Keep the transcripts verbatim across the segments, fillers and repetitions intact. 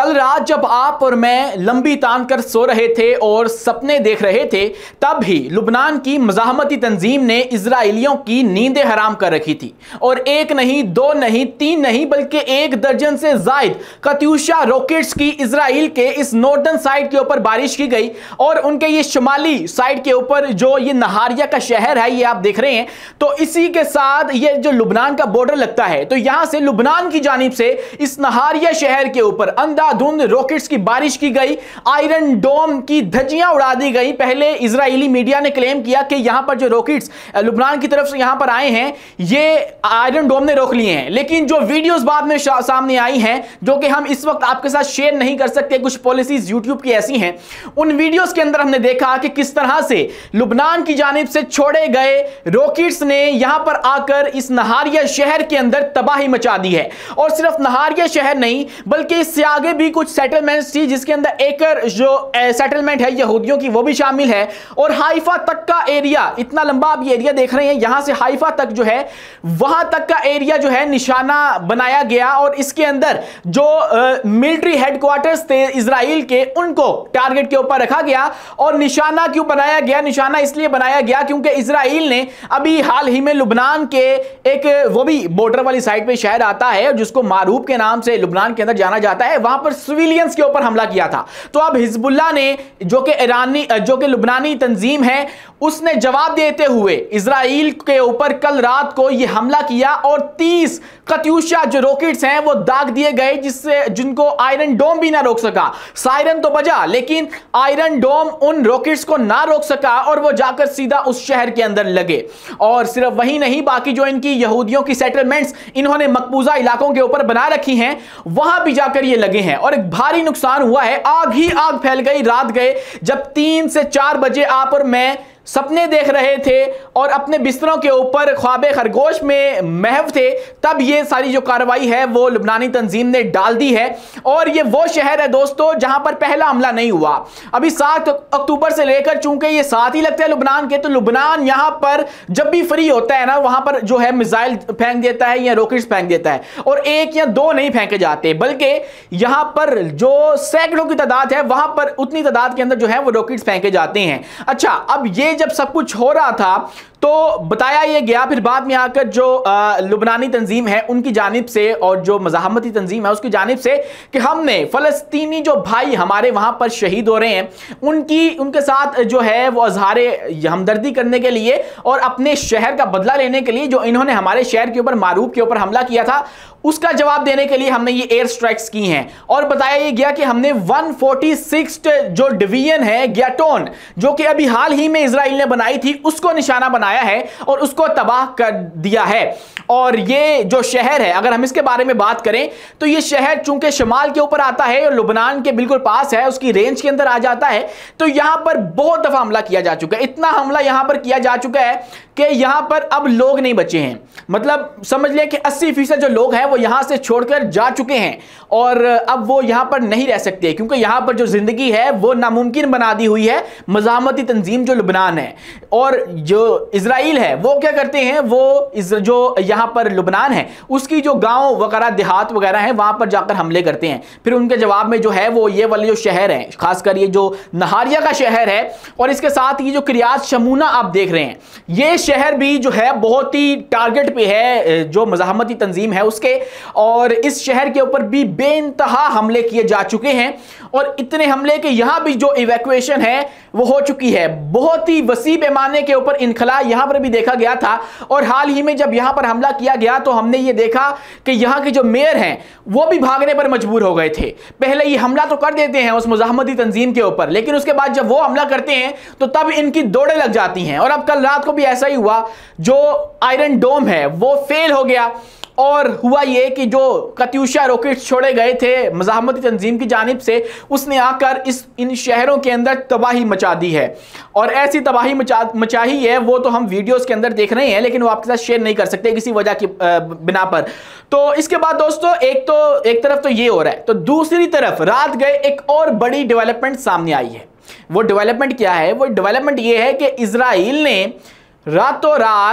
कल रात जब आप और मैं लंबी तान कर सो रहे थे और सपने देख रहे थे, तब ही लुबनान की मज़ाहमती तंजीम ने इजराइलियों की नींदें हराम कर रखी थी। और एक नहीं, दो नहीं, तीन नहीं, बल्कि एक दर्जन से जायद कत्यूशा रॉकेट्स की इजराइल के इस नॉर्दर्न साइड के ऊपर बारिश की गई। और उनके ये शुमाली साइड के ऊपर जो ये नहारिया का शहर है, ये आप देख रहे हैं, तो इसी के साथ ये जो लुबनान का बॉर्डर लगता है, तो यहां से लुबनान की जानिब से इस नहारिया शहर के ऊपर अंधाधुंध रॉकेट्स की बारिश की गई, आयरन डोम की धज्जियां उड़ा दी गई। पहले इजरायली मीडिया ने क्लेम किया कि यहां पर जो रॉकेट्स लुबनान की तरफ से यहां पर आए हैं, ये आयरन डोम ने रोक लिए हैं। लेकिन जो वीडियोस बाद में सामने आई हैं, जो कि हम इस वक्त आपके साथ शेयर नहीं कर सकते, कुछ पॉलिसीज यूट्यूब की ऐसी हैं, उन वीडियोस के अंदर हमने देखा कि किस तरह से लुबनान की जानिब से छोड़े गए रॉकेट्स ने यहां पर आकर इस नहारिया शहर के अंदर तबाही मचा दी है। और सिर्फ नहारिया शहर नहीं, बल्कि इससे आगे भी कुछ सेटलमेंट्स थी, जिसके अंदर एकर जो सेटलमेंट है यहूदियों की, वो भी शामिल है। और हाइफा तक का एरिया, इतना लंबा आप ये एरिया देख रहे हैं, यहां से हाइफा तक जो है, वहां तक का एरिया जो है निशाना बनाया गया। और इसके अंदर जो मिलिट्री हेडक्वार्टर्स थे इजराइल के, उनको टारगेट के ऊपर रखा गया। और निशाना क्यों बनाया गया? निशाना इसलिए बनाया गया क्योंकि इजराइल ने अभी हाल ही में लुबनान के एक, वो भी बॉर्डर वाली साइड पे शहर आता है जिसको मारूफ के नाम से लुबनान के अंदर जाना जाता है, वहां पर सिविलियंस के ऊपर हमला किया था। तो अब हिजबुल्लाह ने, जो कि ईरानी जो कि लुबनानी तंजीम है, उसने जवाब देते हुए इजराइल के ऊपर कल रात को यह हमला किया और तीस कत्यूशा जो रॉकेट्स हैं वो दाग दिए गए, जिससे जिनको आयरन डोम भी ना रोक सका। सायरन तो बजा, लेकिन आयरन डोम उन रॉकेट्स को ना रोक सका और वो जाकर सीधा उस शहर के अंदर लगे। और सिर्फ वही नहीं, बाकी जो इनकी यहूदियों की सेटलमेंट्स इन्होंने मकबूजा इलाकों के ऊपर बना रखी हैं, वहां भी जाकर ये लगे हैं और एक भारी नुकसान हुआ है। आग ही आग फैल गई। रात गए जब तीन से चार बजे आप और मैं सपने देख रहे थे और अपने बिस्तरों के ऊपर ख्वाबे खरगोश में महव थे, तब ये सारी जो कार्रवाई है वो लुबनानी तंजीम ने डाल दी है। और ये वो शहर है दोस्तों जहां पर पहला हमला नहीं हुआ। अभी सात अक्टूबर से लेकर, चूंकि ये साथ ही लगते हैं लुबनान के, तो लुबनान यहां पर जब भी फ्री होता है ना, वहां पर जो है मिसाइल फेंक देता है या रॉकेट्स फेंक देता है। और एक या दो नहीं फेंके जाते, बल्कि यहां पर जो सैकड़ों की तादाद है, वहां पर उतनी तादाद के अंदर जो है वो रॉकेट्स फेंके जाते हैं। अच्छा, अब ये जब सब कुछ हो रहा था तो बताया यह गया, फिर बाद में आकर जो लुबनानी तंजीम है उनकी जानिब से और जो मज़ाहमती तंजीम है उसकी जानिब से, कि हमने फ़लस्तीनी जो भाई हमारे वहां पर शहीद हो रहे हैं, उनकी उनके साथ जो है वो अजहारे हमदर्दी करने के लिए और अपने शहर का बदला लेने के लिए, जो इन्होंने हमारे शहर के ऊपर, मारूफ के ऊपर हमला किया था, उसका जवाब देने के लिए हमने ये एयर स्ट्राइक्स की हैं। और बताया यह गया कि हमने एक सौ छियालीस जो डिवीजन है ग्याटोन, जो कि अभी हाल ही में इजराइल ने बनाई थी, उसको निशाना बनाया है और उसको तबाह कर दिया है। और ये जो शहर है, अगर हम इसके बारे में बात करें, तो ये शहर चूंकि शमाल के ऊपर आता है और लुबनान के बिल्कुल पास है, उसकी रेंज के अंदर आ जाता है, तो यहां पर बहुत दफा हमला किया जा चुका है। इतना हमला यहां पर किया जा चुका है कि यहां पर अब लोग नहीं बचे हैं। मतलब समझ लें कि अस्सी फीसद जो लोग हैं वो यहां से छोड़कर जा चुके हैं और अब वो यहां पर नहीं रह सकते, क्योंकि यहां पर जो जिंदगी है वो नामुमकिन बना दी हुई है मज़ाहमती तंजीम जो लुबनान है। और जो इजराइल है वो क्या करते हैं, वो जो यहां पर लुबनान है उसकी जो गांव वगैरह, देहात वगैरह हैं, वहां पर जाकर हमले करते हैं। फिर उनके जवाब में जो है वो ये वाले जो शहर है, खासकर ये जो नहारिया का शहर है और इसके साथ ये जो किरियात शमूना आप देख रहे हैं, ये शहर भी जो है बहुत ही टारगेट पे है जो मज़ाहमती तंजीम है उसके। और इस शहर के ऊपर भी बेइंतहा हमले किए जा चुके हैं और इतने हमले के यहां भी जो इवैक्यूएशन है वो हो चुकी है। बहुत ही वसी पैमाने के ऊपर इनखला यहां पर भी देखा गया था। और हाल ही में जब यहां पर हमला किया गया तो हमने ये देखा कि यहां के जो मेयर हैं वो भी भागने पर मजबूर हो गए थे। पहले ये हमला तो कर देते हैं उस मज़ाहमती तंजीम के ऊपर, लेकिन उसके बाद जब वो हमला करते हैं तो तब इनकी दौड़े लग जाती हैं। और अब कल रात को भी ऐसा ही हुआ, जो आयरन डोम है वो फेल हो गया और हुआ ये कि जो कत्यूशा रॉकेट्स छोड़े गए थे मज़ाहमती तंजीम की जानिब से, उसने आकर इस इन शहरों के अंदर तबाही मचा दी है। और ऐसी तबाही मचा मचाही है वो तो हम वीडियोस के अंदर देख रहे हैं, लेकिन वो आपके साथ शेयर नहीं कर सकते किसी वजह की बिना पर। तो इसके बाद दोस्तों, एक तो एक तरफ तो ये हो रहा है, तो दूसरी तरफ रात गए एक और बड़ी डेवलपमेंट सामने आई है। वो डेवलपमेंट क्या है? वो डेवलपमेंट ये है कि इजराइल ने रातों रात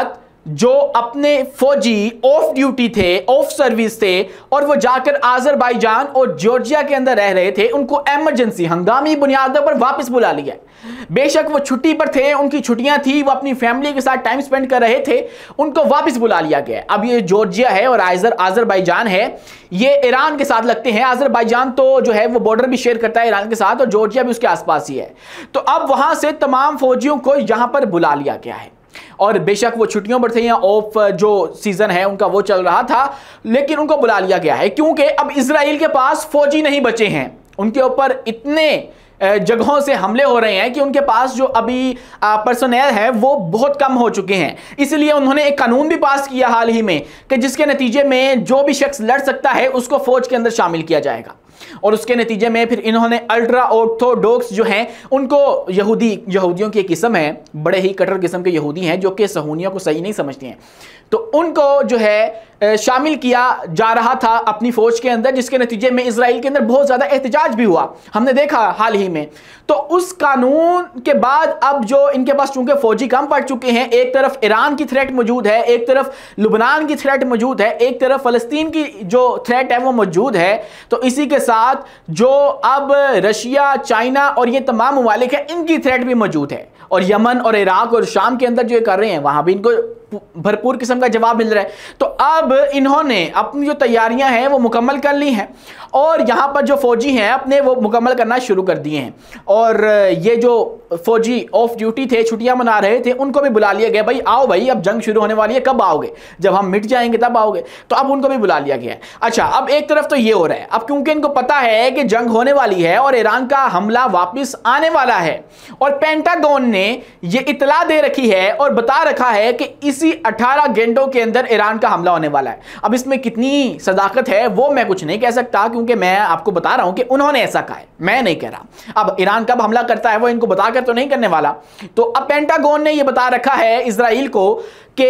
जो अपने फौजी ऑफ ड्यूटी थे, ऑफ सर्विस थे, और वो जाकर आज़रबाईजान और जॉर्जिया के अंदर रह रहे थे, उनको इमरजेंसी हंगामी बुनियादों पर वापस बुला लिया। बेशक वो छुट्टी पर थे, उनकी छुट्टियां थी, वो अपनी फैमिली के साथ टाइम स्पेंड कर रहे थे, उनको वापस बुला लिया गया। अब ये जॉर्जिया है और आज़रबाईजान है, ये ईरान के साथ लगते हैं। आज़रबाईजान तो जो है वो बॉर्डर भी शेयर करता है ईरान के साथ, और जॉर्जिया भी उसके आसपास ही है। तो अब वहां से तमाम फौजियों को यहां पर बुला लिया गया है, और बेशक वो छुट्टियों पर थे या ऑफ जो सीजन है उनका वो चल रहा था, लेकिन उनको बुला लिया गया है क्योंकि अब इजराइल के पास फौजी नहीं बचे हैं। उनके ऊपर इतने जगहों से हमले हो रहे हैं कि उनके पास जो अभी पर्सोनेल है वो बहुत कम हो चुके हैं। इसलिए उन्होंने एक कानून भी पास किया हाल ही में कि जिसके नतीजे में जो भी शख्स लड़ सकता है उसको फौज के अंदर शामिल किया जाएगा। और उसके नतीजे में फिर इन्होंने अल्ट्रा ऑर्थोडॉक्स जो हैं उनको, यहूदी यहूदियों की एक किस्म है, बड़े ही कट्टर किस्म के यहूदी हैं जो कि सहूनियों को सही नहीं समझते हैं, तो उनको जो है शामिल किया जा रहा था अपनी फौज के अंदर, जिसके नतीजे में इजराइल के अंदर बहुत ज्यादा एहतजाज भी हुआ, हमने देखा हाल ही में। तो उस कानून के बाद अब जो इनके पास चूंकि फौजी कम पड़ चुके हैं, एक तरफ ईरान की थ्रेट मौजूद है, एक तरफ लुबनान की थ्रेट मौजूद है, एक तरफ फलस्तीन की जो थ्रेट है वो मौजूद है, तो इसी के साथ जो अब रशिया, चाइना और ये तमाम ममालिक हैं इनकी थ्रेट भी मौजूद है। और यमन और इराक और शाम के अंदर जो ये कर रहे हैं वहां भी इनको भरपूर किस्म का जवाब मिल रहा है। तो अब इन्होंने अपनी जो तैयारियां हैं वो मुकम्मल कर ली हैं, और यहां पर जो फौजी हैं अपने वो मुकम्मल करना शुरू कर दिए हैं। और ये जो फौजी ऑफ ड्यूटी थे, छुट्टियां मना रहे थे, उनको भी बुला लिया गया, भाई आओ भाई अब जंग शुरू होने वाली है, कब आओगे, जब हम मिट जाएंगे तब आओगे। तो अब उनको भी बुला लिया गया है। अच्छा, अब एक तरफ तो ये हो रहा है, अब क्योंकि इनको पता है कि जंग होने वाली है और ईरान का हमला वापिस आने वाला है, और पेंटागन ने ये इतला दे रखी है और बता रखा है कि इसी अठारह घंटों के अंदर ईरान का हमला होने वाला है। अब इसमें कितनी सदाकत है वो मैं कुछ नहीं कह सकता, क्योंकि मैं आपको बता रहा हूं कि उन्होंने ऐसा कहा है, मैं नहीं कह रहा। अब ईरान कब हमला करता है वो इनको बताकर तो नहीं करने वाला। तो अब पेंटागन ने यह बता रखा है इजराइल को कि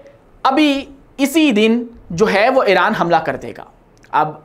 अभी इसी दिन जो है वो ईरान हमला कर देगा। अब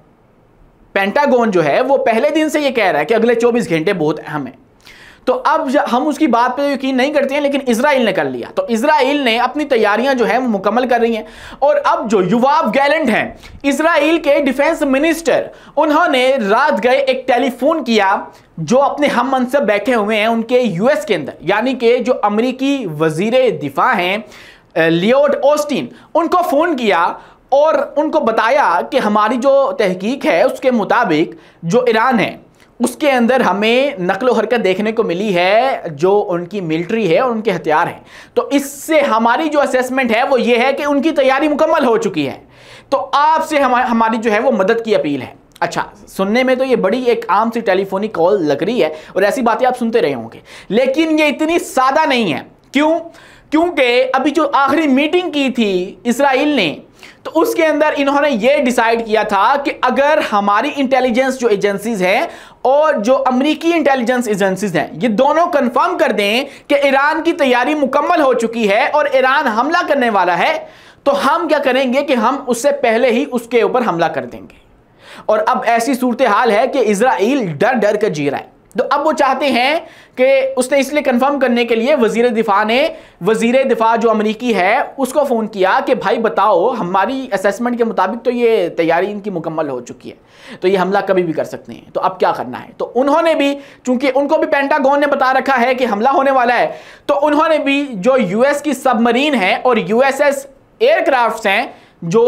पेंटागन जो है वो पहले दिन से ये कह रहा है कि अगले चौबीस घंटे बहुत अहम है। तो अब हम उसकी बात पे यकीन नहीं करते हैं, लेकिन इजराइल ने कर लिया। तो इजराइल ने अपनी तैयारियां जो है वो मुकम्मल कर रही हैं। और अब जो युवाव गैलेंट हैं, इजराइल के डिफेंस मिनिस्टर, उन्होंने रात गए एक टेलीफोन किया जो अपने हम मनसब बैठे हुए हैं उनके यूएस के अंदर, यानी कि जो अमरीकी वजीर दिफा हैं लियोड ऑस्टिन, उनको फोन किया और उनको बताया कि हमारी जो तहकीक है उसके मुताबिक जो ईरान है उसके अंदर हमें नकलो हरकत देखने को मिली है, जो उनकी मिलिट्री है और उनके हथियार हैं। तो इससे हमारी जो असेसमेंट है वो ये है कि उनकी तैयारी मुकम्मल हो चुकी है। तो आपसे हम, हमारी जो है वो मदद की अपील है। अच्छा, सुनने में तो ये बड़ी एक आम सी टेलीफोनिक कॉल लग रही है और ऐसी बातें आप सुनते रहे होंगे, लेकिन ये इतनी सादा नहीं है। क्यों? क्योंकि अभी जो आखिरी मीटिंग की थी इजराइल ने, तो उसके अंदर इन्होंने ये डिसाइड किया था कि अगर हमारी इंटेलिजेंस जो एजेंसीज हैं और जो अमेरिकी इंटेलिजेंस एजेंसीज हैं ये दोनों कंफर्म कर दें कि ईरान की तैयारी मुकम्मल हो चुकी है और ईरान हमला करने वाला है, तो हम क्या करेंगे कि हम उससे पहले ही उसके ऊपर हमला कर देंगे। और अब ऐसी सूरत हाल है कि इजराइल डर डर कर जी रहा है। तो अब वो चाहते हैं कि उसने इसलिए कंफर्म करने के लिए वजीर दिफा ने वजीर दिफा जो अमरीकी है उसको फ़ोन किया कि भाई बताओ, हमारी असेसमेंट के मुताबिक तो ये तैयारी इनकी मुकम्मल हो चुकी है, तो ये हमला कभी भी कर सकते हैं, तो अब क्या करना है। तो उन्होंने भी, चूंकि उनको भी पेंटागन ने बता रखा है कि हमला होने वाला है, तो उन्होंने भी जो यूएस की सबमरीन है और यूएसएस एयरक्राफ्ट हैं, जो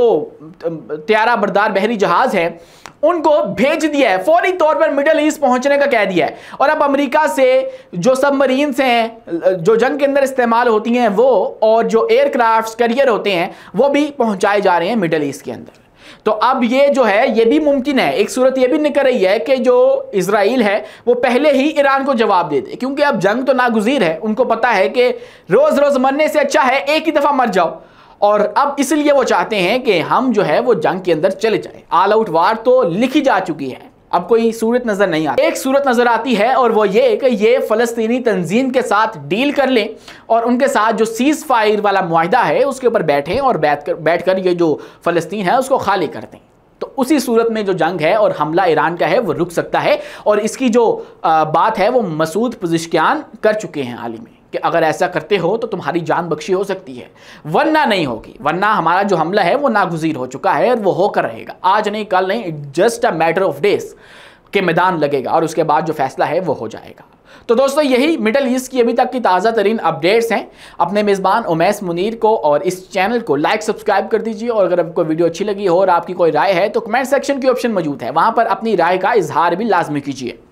त्यारा बरदार बहरी जहाज है, उनको भेज दिया है, फौरी तौर पर मिडल ईस्ट पहुंचने का कह दिया है। और अब अमेरिका से जो सबमरीन्स हैं जो जंग के अंदर इस्तेमाल होती हैं वो, और जो एयरक्राफ्ट कैरियर होते हैं वो भी पहुंचाए जा रहे हैं मिडल ईस्ट के अंदर। तो अब ये जो है ये भी मुमकिन है, एक सूरत ये भी निकल रही है कि जो इजराइल है वो पहले ही ईरान को जवाब दे दे, क्योंकि अब जंग तो नागुज़ीर है। उनको पता है कि रोज रोज मरने से अच्छा है एक ही दफा मर जाओ, और अब इसलिए वो चाहते हैं कि हम जो है वो जंग के अंदर चले जाए। ऑल आउट वार तो लिखी जा चुकी है, अब कोई सूरत नजर नहीं आती। एक सूरत नजर आती है और वो ये कि ये फलस्तीनी तंजीम के साथ डील कर लें और उनके साथ जो सीज फायर वाला मुआहिदा है उसके ऊपर बैठें और बैठ कर बैठ कर ये जो फलस्तीन है उसको खाली कर दें। तो उसी सूरत में जो जंग है और हमला ईरान का है वो रुक सकता है। और इसकी जो बात है वो मसूद पज़ेश्कियान कर चुके हैं हाल ही में कि अगर ऐसा करते हो तो तुम्हारी जान बख्शी हो सकती है, वरना नहीं होगी। वरना हमारा जो हमला है वो नागुज़ीर हो चुका है और वो होकर रहेगा, आज नहीं कल नहीं, just a matter of days के मैदान लगेगा और उसके बाद जो फैसला है वो हो जाएगा। तो दोस्तों यही मिडल ईस्ट की अभी तक की ताज़ा तरीन अपडेट्स हैं। अपने मेज़बान उमैस मुनीर को और इस चैनल को लाइक सब्सक्राइब कर दीजिए, और अगर आपको वीडियो अच्छी लगी हो और आपकी कोई राय है तो कमेंट सेक्शन की ऑप्शन मौजूद है, वहां पर अपनी राय का इजहार भी लाजमी कीजिए।